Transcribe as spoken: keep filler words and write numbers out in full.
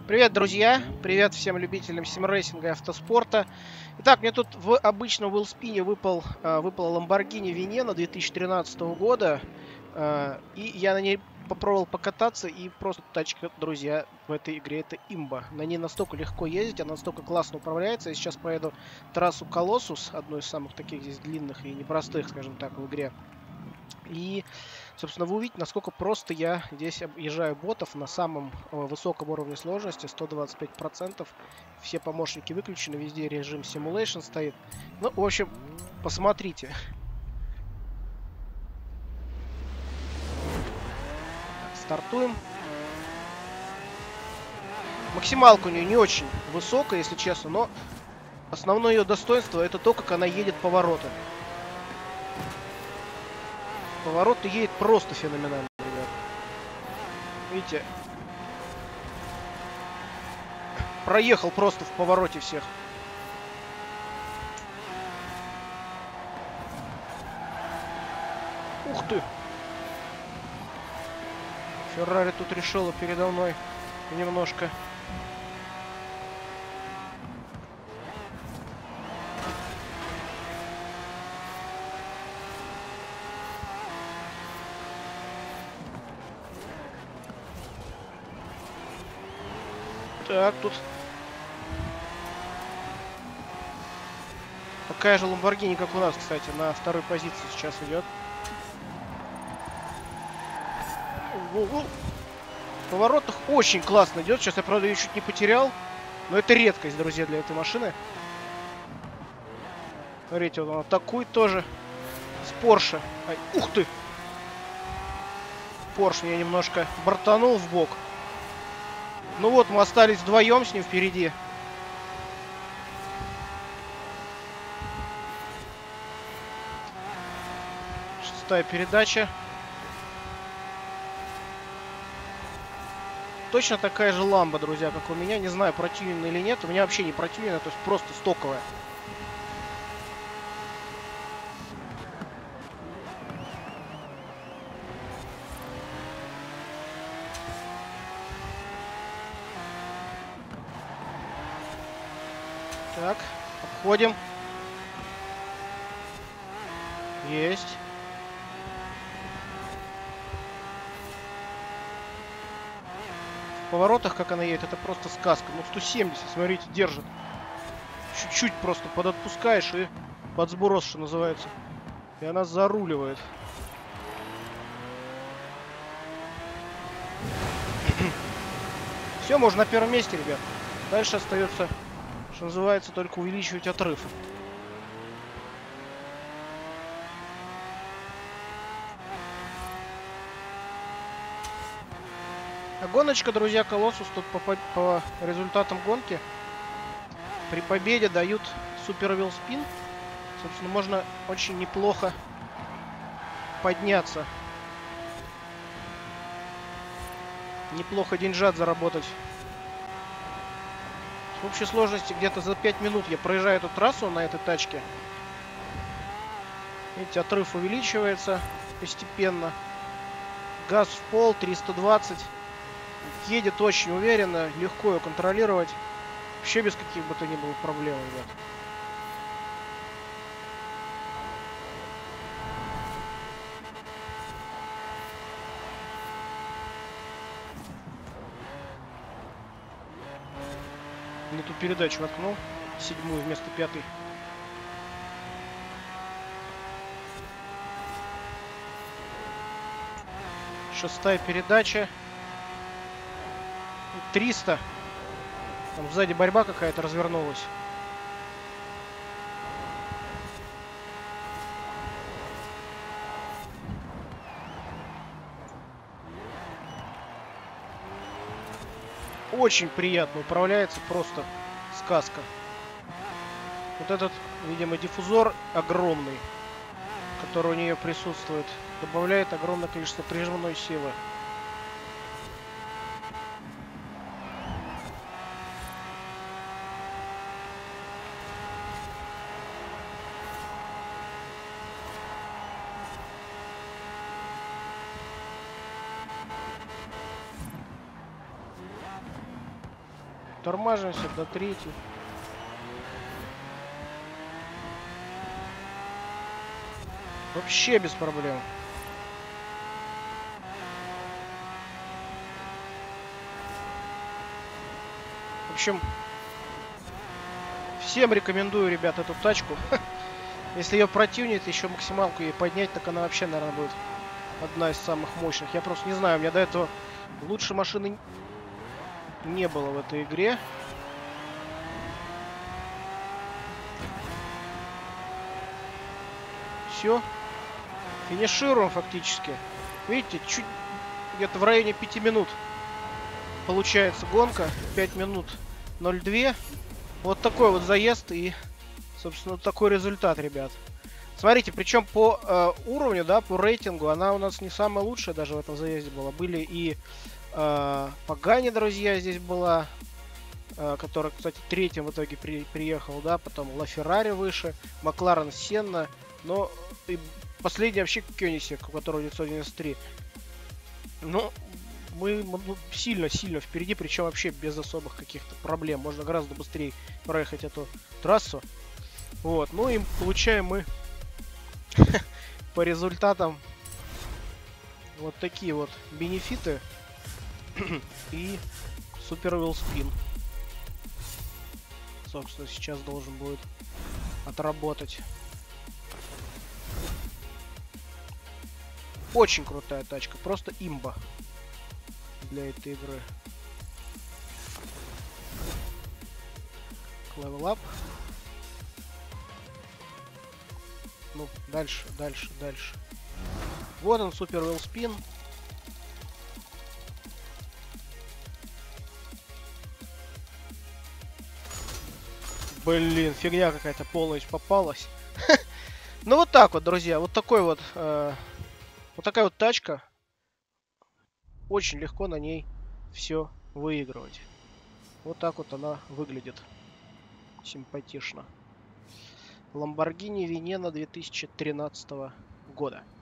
Привет, друзья! Привет всем любителям симрейсинга и автоспорта. Итак, мне тут в обычном Wheelspin выпал, э, выпала Lamborghini Veneno две тысячи тринадцатого года. Э, и я на ней попробовал покататься, и просто тачка, друзья, в этой игре это имба. На ней настолько легко ездить, она настолько классно управляется. Я сейчас поеду трассу Колоссус, одну из самых таких здесь длинных и непростых, скажем так, в игре. И, собственно, вы увидите, насколько просто я здесь объезжаю ботов на самом э, высоком уровне сложности, сто двадцать пять процентов. Все помощники выключены, везде режим Simulation стоит. Ну, в общем, посмотрите. Стартуем. Максималка у нее не очень высокая, если честно, но основное ее достоинство это то, как она едет повороты. Поворот едет просто феноменально, ребят. Видите? Проехал просто в повороте всех. Ух ты! Феррари тут решила передо мной немножко. Так, тут такая же Lamborghini, как у нас, кстати, на второй позиции сейчас идет. В поворотах очень классно идет. Сейчас я, правда, ее чуть не потерял. Но это редкость, друзья, для этой машины. Смотрите, вот он атакует тоже. С Porsche. Ай, ух ты! Porsche я немножко бортанул в бок. Ну вот, мы остались вдвоем с ним впереди. Шестая передача. Точно такая же ламба, друзья, как у меня. Не знаю, противно или нет. У меня вообще не противно, то есть просто стоковая. Так, обходим. Есть. В поворотах, как она едет, это просто сказка. Ну, сто семьдесят, смотрите, держит. Чуть-чуть просто подотпускаешь и под сброс, что называется. И она заруливает. Все, можно на первом месте, ребят. Дальше остается, что называется, только увеличивать отрыв. А гоночка, друзья, Колоссус тут по, по, по результатам гонки при победе дают супер Wheelspin. Собственно, можно очень неплохо подняться. Неплохо деньжат заработать. В общей сложности где-то за пять минут я проезжаю эту трассу на этой тачке. Видите, отрыв увеличивается постепенно. Газ в пол, триста двадцать. Едет очень уверенно, легко ее контролировать. Вообще без каких бы то ни было проблем, ребят. Не ту передачу воткнул. Седьмую вместо пятой. Шестая передача. триста. Там сзади борьба какая-то развернулась. Очень приятно управляется, просто сказка. Вот этот, видимо, диффузор огромный, который у нее присутствует, добавляет огромное количество прижимной силы. Притормаживаемся до третьей. Вообще без проблем. В общем, всем рекомендую, ребят, эту тачку. Если ее противнит, еще максималку ей поднять, так она вообще, наверное, будет одна из самых мощных. Я просто не знаю, у меня до этого лучше машины не было в этой игре. Все. Финишируем фактически. Видите, чуть где-то в районе пяти минут получается гонка. пять минут ноль два. Вот такой вот заезд и, собственно, такой результат, ребят. Смотрите, причем по э, уровню, да, по рейтингу она у нас не самая лучшая даже в этом заезде была. Были и э, Пагани, друзья, здесь была, э, которая, кстати, третьим в итоге при, приехал, да, потом Ла Феррари выше, Макларен Сенна, но и последний вообще Кёнигсек, у которого девятьсот девяносто три. Ну, мы сильно-сильно впереди, причем вообще без особых каких-то проблем. Можно гораздо быстрее проехать эту трассу. Вот, ну и получаем мы по результатам вот такие вот бенефиты и супер вилспин. Собственно, сейчас должен будет отработать. Очень крутая тачка, просто имба для этой игры. Level up. Ну, дальше, дальше, дальше. Вот он, супер вилспин. Блин, фигня какая-то полностью попалась. Ну вот так вот, друзья, вот такой вот, э, вот такая вот тачка. Очень легко на ней все выигрывать. Вот так вот она выглядит. Симпатично. Lamborghini Veneno две тысячи тринадцатого года.